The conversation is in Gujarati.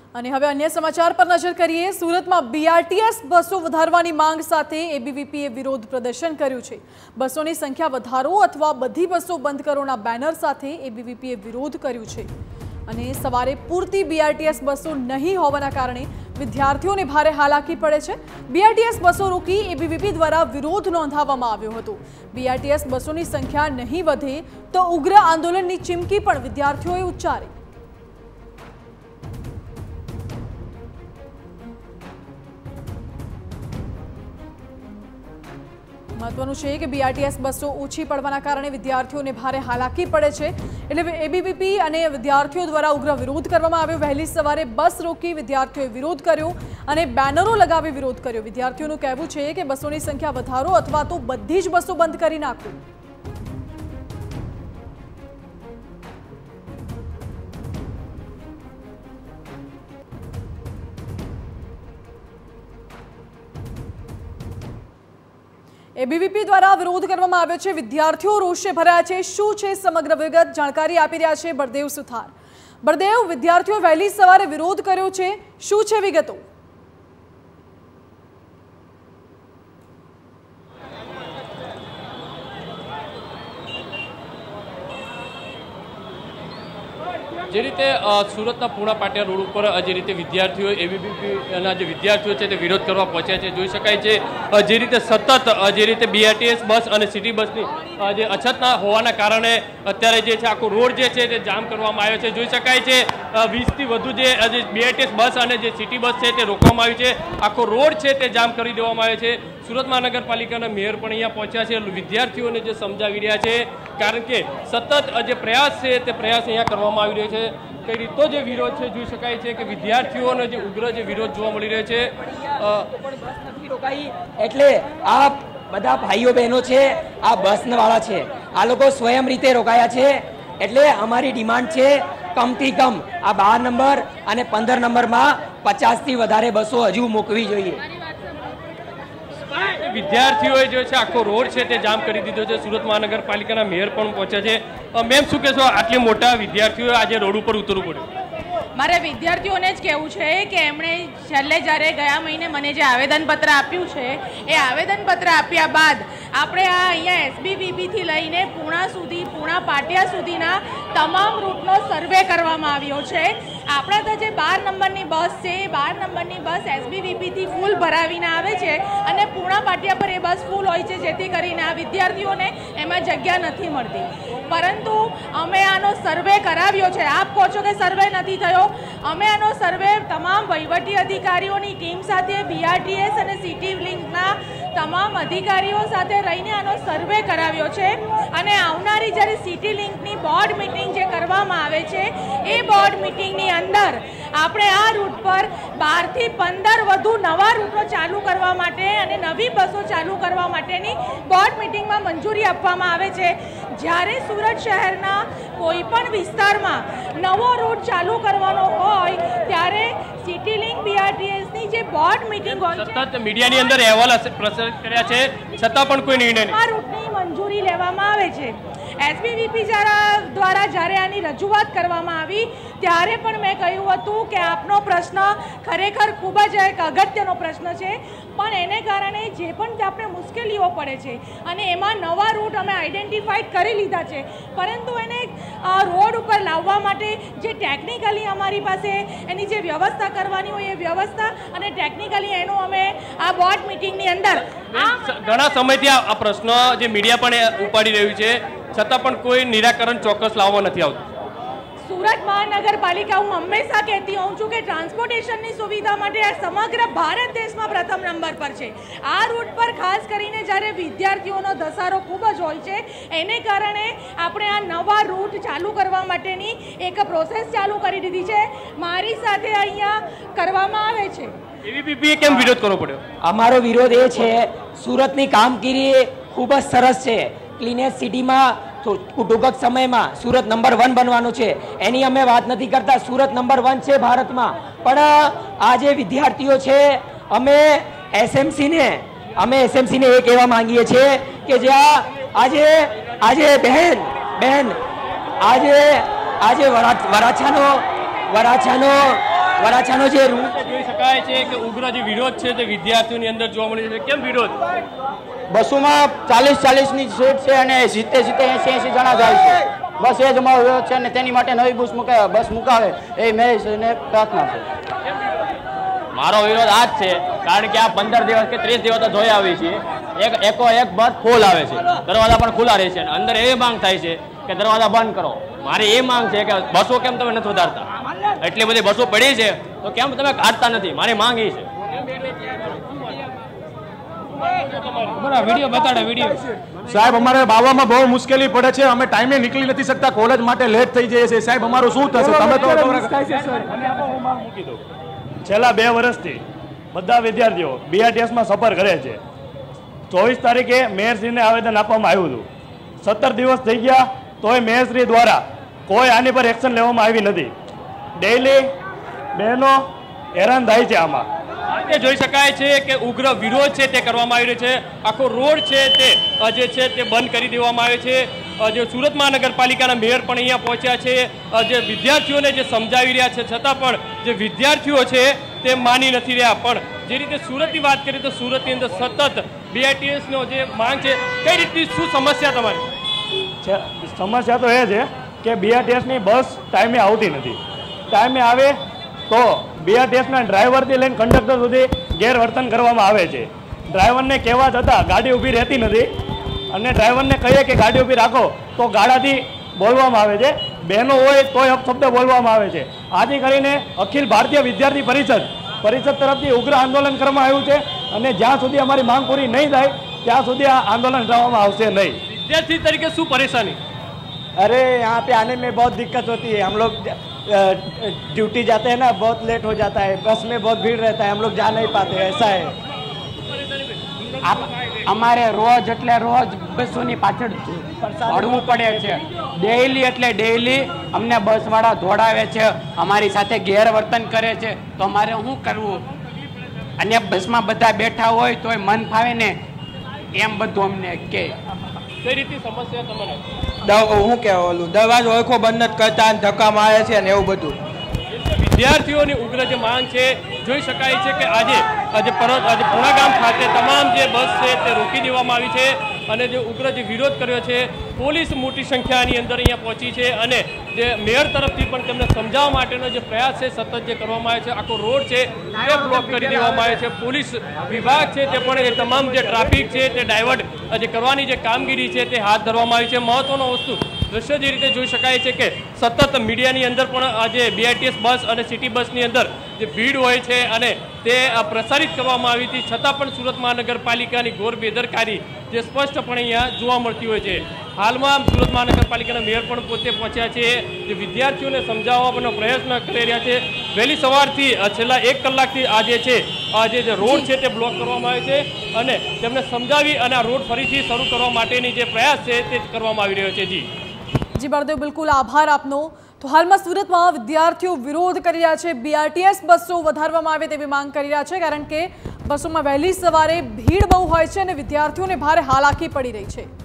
અને હવે અન્ય સમાચાર પર નજર કરીએ। સુરતમાં બીઆરટીએસ બસો વધારવાની માંગ સાથે એબીવીપીએ વિરોધ પ્રદર્શન કર્યું છે। બસોની સંખ્યા વધારો અથવા બધી બસો બંધ કરોના બેનર સાથે એબીવીપીએ વિરોધ કર્યો છે અને સવારે પૂરતી બીઆરટીએસ બસો નહીં હોવાના કારણે વિદ્યાર્થીઓને ભારે હાલાકી પડે છે। બીઆરટીએસ બસો રોકી એબીવીપી દ્વારા વિરોધ નોંધાવવામાં આવ્યો હતો। બીઆરટીએસ બસોની સંખ્યા નહીં વધે તો ઉગ્ર આંદોલનની ચીમકી પણ વિદ્યાર્થીઓએ ઉચ્ચારી। महत्वનું છે કે બીઆરટીએસ બસો ઓછી પડવાના કારણે વિદ્યાર્થીઓને ભારે હાલાકી પડે છે, એટલે એબીવીપી અને વિદ્યાર્થીઓ દ્વારા ઉગ્ર વિરોધ કરવામાં આવ્યો। વહેલી સવારે બસ રોકી વિદ્યાર્થીઓએ વિરોધ કર્યો અને બેનરો લગાવી વિરોધ કર્યો। વિદ્યાર્થીઓનું કહેવું છે કે બસોની સંખ્યા વધારો અથવા તો બધી જ બસો બંધ કરી નાખો। एबीवीपी द्वारा विरोध करवामां आव्यो छे। विद्यार्थीओ रोषे भराया छे। शुं छे समग्र विगत जानकारी आपी रह्या छे बळदेव सुथार। बळदेव, विद्यार्थीओ वहेली सवारे विरोध कर्यो छे, शुं छे विगतो? જે રીતે સુરતના પૂણા પાટિયા રોડ ઉપર જે રીતે વિદ્યાર્થીઓ એબીવીપીના જે વિદ્યાર્થીઓ છે તે વિરોધ કરવા પહોંચ્યા છે। જોઈ શકાય છે જે રીતે સતત જે રીતે બીઆરટીએસ બસ અને સિટી બસની જે અછતના હોવાના કારણે અત્યારે જે છે આખો રોડ જે છે તે જામ કરવામાં આવ્યો છે। જોઈ શકાય છે 20થી વધુ જે બીઆરટીએસ બસ અને જે સિટી બસ છે તે રોકવામાં આવી છે। આખો રોડ છે તે જામ કરી દેવામાં આવ્યો છે। સુરત મહાનગરપાલિકાના મેયર પણ અહીંયા પહોંચ્યા છે, વિદ્યાર્થીઓને જે સમજાવી રહ્યા છે, કારણ કે સતત જે પ્રયાસ છે તે પ્રયાસ અહીંયા કરવામાં આવી રહ્યો છે। કઈ રીતનો જે વિરોધ છે જોઈ શકાય છે કે વિદ્યાર્થીઓનો જે ઉગ્ર જે વિરોધ જોવા મળી રહ્યો છે। એટલે આ બધા ભાઈઓ બહેનો છે, આ બસવાળા છે, આ લોકો સ્વયં રીતે રોકાયા છે। એટલે અમારી ડિમાન્ડ છે કમથી કમ આ 12 નંબર અને 15 નંબરમાં 50થી વધારે બસો હજુ મૂકવી જોઈએ। વિદ્યાર્થીઓએ જે છે આખો રોડ છે તે જામ કરી દીધો છે। સુરત મહાનગરપાલિકાના મેયર પણ પહોંચ્યા છે। મેમ, શું કહેશો, આટલી મોટા વિદ્યાર્થીઓએ આજે રોડ ઉપર ઉતરવું પડ્યું? મારે વિદ્યાર્થીઓને જ કહેવું છે કે એમણે છેલ્લે જ્યારે ગયા મહિને મને જે આવેદનપત્ર આપ્યું છે એ આવેદનપત્ર આપ્યા બાદ આપણે આ અહીંયા એસબીવીપીથી લઈને પૂણા પાટિયા સુધીના તમામ રૂટનો સર્વે કરવામાં આવ્યો છે। આપણા તો જે 12 નંબરની બસ છે એ 12 નંબરની બસ એસબીવીપીથી ફૂલ ભરાવીને આવે છે અને પૂણા પાટિયા પર એ બસ ફૂલ હોય છે, જેથી કરીને આ વિદ્યાર્થીઓને એમાં જગ્યા નથી મળતી। પરંતુ અમે આનો સર્વે કરાવ્યો છે। આપ કહો છો કે સર્વે નથી થયો, અમે આનો સર્વે તમામ વહીવટી અધિકારીઓની ટીમ સાથે બીઆરટીએસ અને સિટી લિંકના તમામ અધિકારીઓ સાથે રહીને આનો સર્વે કરાવ્યો છે અને આવનારી જ્યારે સિટી લિંકની બોર્ડ મિટિંગ જે કરવામાં આવે છે એ બોર્ડ મિટિંગની અંદર આપણે આ રૂટ પર 12 થી 15 વધુ નવા રૂટો ચાલુ કરવા માટે અને નવી બસો ચાલુ કરવા માટેની બોર્ડ મિટિંગમાં મંજૂરી આપવામાં આવે છે। જ્યારે સુરત શહેરના કોઈ પણ વિસ્તારમાં નવો રૂટ ચાલુ કરવાનો હોય ત્યારે સિટી લિંક બીઆરટીએસની જે બોર્ડ મિટિંગ હોય છે, સતત મીડિયાની અંદર અહેવાલ પ્રસારિત કર્યા છે, છતાં પણ કોઈ નિર્ણય નહીં। આ રૂટની મંજૂરી લેવામાં આવે છે। એસબીવીપી દ્વારા જ્યારે આની રજૂઆત કરવામાં આવી ત્યારે પણ મેં કહ્યું હતું કે આપનો પ્રશ્ન ખરેખર ખૂબ જ એક અગત્યનો પ્રશ્ન છે, પણ એને કારણે જે પણ આપણે મુશ્કેલીઓ પડે છે અને એમાં નવા રૂટ અમે આઈડેન્ટિફાઈડ કરી લીધા છે, પરંતુ એને રોડ ઉપર લાવવા માટે જે ટેકનિકલી અમારી પાસે એની જે વ્યવસ્થા કરવાની હોય એ વ્યવસ્થા અને ટેકનિકલી એનું અમે આ બોર્ડ મિટિંગની અંદર ઘણા સમયથી આ પ્રશ્ન જે મીડિયા પણ ઉપાડી રહ્યું છે, છતાં પણ કોઈ નિરાકરણ ચોક્કસ લાવવા નથી આવતું। સુરત મહાનગરપાલિકા હું હંમેશા કહેતી હોઉં છું કે ટ્રાન્સપોર્ટેશનની સુવિધા માટે આ સમગ્ર ભારત દેશમાં પ્રથમ નંબર પર છે। આ રૂટ પર ખાસ કરીને જ્યારે વિદ્યાર્થીઓનો ધસારો ખૂબ જ હોય છે, એને કારણે આપણે આ નવા રૂટ ચાલુ કરવા માટેની એક પ્રોસેસ ચાલુ કરી દીધી છે। મારી સાથે અહીંયા કરવામાં આવે છે। એબીવીપીએ કેમ વિરોધ કરવો પડ્યો? અમારો વિરોધ એ છે, સુરતની કામગીરી ખૂબ જ સરસ છે। ક્લીનેસ્ટ સિટીમાં ટૂંક સમયમાં સુરત નંબર 1 બનવાનું છે, એની અમે વાત નથી કરતા। સુરત નંબર 1 છે ભારતમાં, પણ આ જે વિદ્યાર્થીઓ છે અમે એસએમસીને એ કહેવા માંગીએ છીએ કે જ્યાં આજે બહેન આજે વરાછાનો વરાછાનો જે રૂટ જોઈ શકાય છે કે ઉગ્ર જે વિરોધ છે તે વિદ્યાર્થીઓની અંદર જોવા મળી છે. કેમ વિરોધ? બસોમાં 40-40ની સીટ છે અને 70-80 જણા જાય છે. બસ એ જ અમારો વિરોધ છે અને તેની માટે નવી બસ મુકાવે એ મેં પ્રાર્થના છે. મારો વિરોધ આ જ છે, કારણ કે આ 15 દિવસ કે 30 દિવસ તો જોઈ આવી છે. એક બસ ફૂલ આવે છે, દરવાજા પણ ખુલ્લા રહે છે. અંદર એવી માંગ થાય છે કે દરવાજા બંધ કરો. મારી એ માંગ છે કે બસો કેમ તમે નથી વધારતા? એટલી બધી બસો પડી છે તો કેમ તમે કાઢતા નથી? મારી માંગ એ છે. સાહેબ, અમારે બાવામાં બહુ મુશ્કેલી પડે છે. અમે ટાઈમે નીકળી નથી શકતા, કોલેજ માટે લેટ થઈ જાય છે. સાહેબ, અમારું શું થશે? તમે તો છેલ્લા 2 વર્ષથી બધા વિદ્યાર્થીઓ BRTS-માં સફર કરે છે. 24 તારીખે મેયરશ્રીને આવેદન આપવામાં આવ્યું હતું. 17 દિવસ થઈ ગયા તોય મેયરશ્રી દ્વારા કોઈ આની પર એક્શન લેવામાં આવી નથી. ડેઈલી બહેનો હેરાન થાય છે. આમાં જોઈ શકાય છે કે ઉગ્ર વિરોધ છે તે કરવામાં આવી રહ્યો છે. આખો રોડ છે તે જે છે તે બંધ કરી દેવામાં આવ્યો છે. જે સુરત મહાનગરપાલિકાના મેયર પણ અહીંયા પહોંચ્યા છે. જે વિદ્યાર્થીઓને જે સમજાવી રહ્યા છે, છતાં પણ જે વિદ્યાર્થીઓ છે તે માની નથી રહ્યા. પણ જે રીતે સુરતની વાત કરીએ તો સુરતની અંદર સતત BRTS-નો જે માંગ છે, કઈ રીતની શું સમસ્યા તમારી? સમસ્યા તો એ છે કે BRTS-ની બસ ટાઈમે આવતી નથી. ટાઈમે આવે તો BRTS-ના ડ્રાઈવરથી લઈને કંડક્ટર સુધી ગેરવર્તન કરવામાં આવે છે. ડ્રાઈવરને કહેવા છતાં ગાડી ઊભી રહેતી નથી અને ડ્રાઈવરને કહીએ કે ગાડી ઊભી રાખો તો ગાડાથી બોલવામાં આવે છે. બહેનો હોય તોય અપશબ્દ બોલવામાં આવે છે. આથી કરીને અખિલ ભારતીય વિદ્યાર્થી પરિષદ તરફથી ઉગ્ર આંદોલન કરવામાં આવ્યું છે અને જ્યાં સુધી અમારી માંગ પૂરી નહીં થાય ત્યાં સુધી આ આંદોલન કરવામાં આવશે નહીં. विद्यार्थी तरीके શું પરેશાની? अरे यहाँ पे आने में बहुत दिक्कत होती है. हम लोग ड्यूटी जाते हैं ना, बहुत लेट हो जाता है. बस में बहुत भीड़ रहता है, हम लोग जा नहीं पाते. ऐसा है. અમારે રોજ એટલે રોજ બસોની પાછળ દોડવું પડે છે. ડેઈલી એટલે ડેઈલી અમને બસવાળા દોડાવે છે, અમારી સાથે ગેરવર્તન કરે છે. તો અમારે શું કરવું? અને બસમાં બધા બેઠા હોય તોય મન ફાવે ને એમ બધું અમને કે. કઈ રીતની સમસ્યા તમને? હું કહેવા ઓલું દરવાજો ઓળખો બંધ નથી કરતા, ધક્કા મારે છે ને એવું બધું. વિદ્યાર્થીઓની ઉગ્ર જે માંગ છે, જોઈ શકાય છે કે આજે પૂણા ગામ ખાતે તમામ જે બસ છે તે રોકી દેવામાં આવી છે અને જે ઉગ્ર જે વિરોધ કર્યો છે, પોલીસ મોટી સંખ્યાની અંદર અહીંયા પહોંચી છે અને જે મેયર તરફથી પણ તેમને સમજાવવા માટેનો જે પ્રયાસ છે સતત જે કરવામાં આવે છે. આખો રોડ છે તે બ્લોક કરી દેવામાં આવે છે. પોલીસ વિભાગ છે તે પણ એ તમામ જે ટ્રાફિક છે તે ડાયવર્ટ જે કરવાની જે કામગીરી છે તે હાથ ધરવામાં આવી છે. મહત્વનો વસ્તુ દ્રશ્ય જે રીતે જોઈ શકાય છે કે સતત મીડિયાની અંદર પણ આજે BRTS બસ અને સિટી બસની અંદર જે ભીડ હોય છે અને તે પ્રસારિત કરવામાં આવી હતી, છતાં પણ સુરત મહાનગરપાલિકાની ઘોર બેદરકારી જે સ્પષ્ટપણે અહીંયા જોવા મળતી હોય છે. હાલમાં સુરત મહાનગરપાલિકાના મેયર પણ પોતે પહોંચ્યા છે, જે વિદ્યાર્થીઓને સમજાવવાનો પ્રયત્ન કરી રહ્યા છે. વહેલી સવારથી છેલ્લા 1 કલાકથી આજે છે આજે જે રોડ છે તે બ્લોક કરવામાં આવે છે અને તેમને સમજાવી અને આ રોડ ફરીથી શરૂ કરવા માટેની જે પ્રયાસ છે તે કરવામાં આવી રહ્યો છે. જી બળદેવ, બિલકુલ આભાર આપનો. તો હાલમાં સુરતમાં વિદ્યાર્થીઓ વિરોધ કરી રહ્યા છે. BRTS બસો વધારવામાં આવે તેવી માંગ કરી રહ્યા છે, કારણ કે બસોમાં વહેલી સવારે ભીડ બહુ હોય છે અને વિદ્યાર્થીઓને ભારે હાલાકી પડી રહી છે.